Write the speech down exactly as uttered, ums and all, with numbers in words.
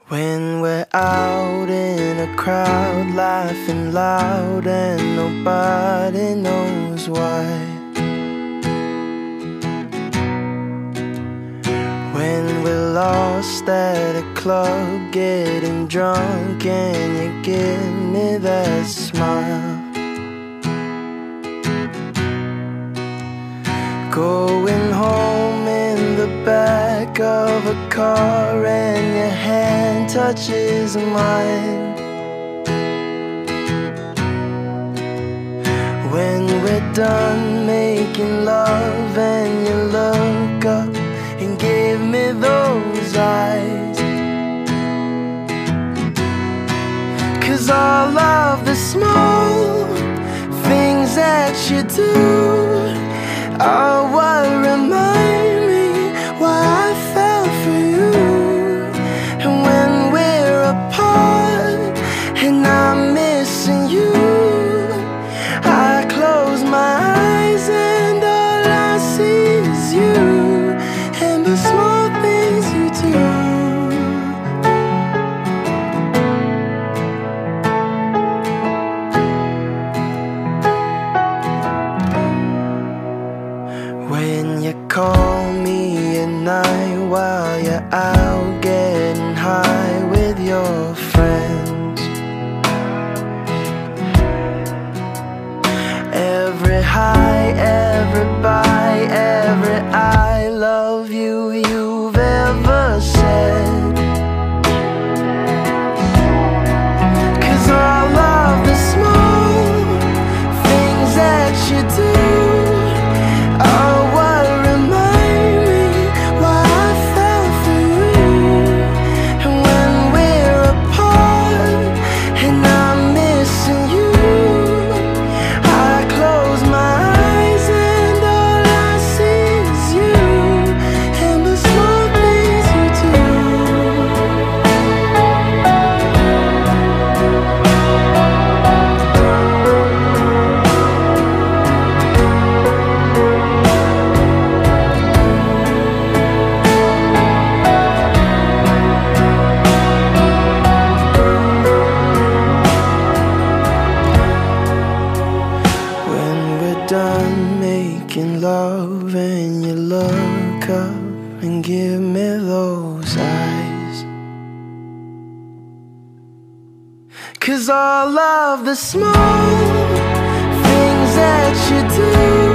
When we're out in a crowd, laughing loud and nobody knows why. When we're lost at a club, getting drunk and you give me that smile. Going home in the back of a car and your hand touches mine. When we're done making love and you look up and give me those eyes. 'Cause all of the small things that you do are what remind me why I fell for you. And when we're apart and I'm missing you, I close my eyes and all I see is you and the small things you do. When you call me at night while you're out getting high with your friends, every high, every bye, every I love you you've ever said. 'Cause all of the small things that you do are what remind me why I fell for you. And when we're apart and I'm missing you, I close my eyes and all I see is you and the small things you do. When we're done making love and you look up and give me those eyes. 'Cause all of the small things that you do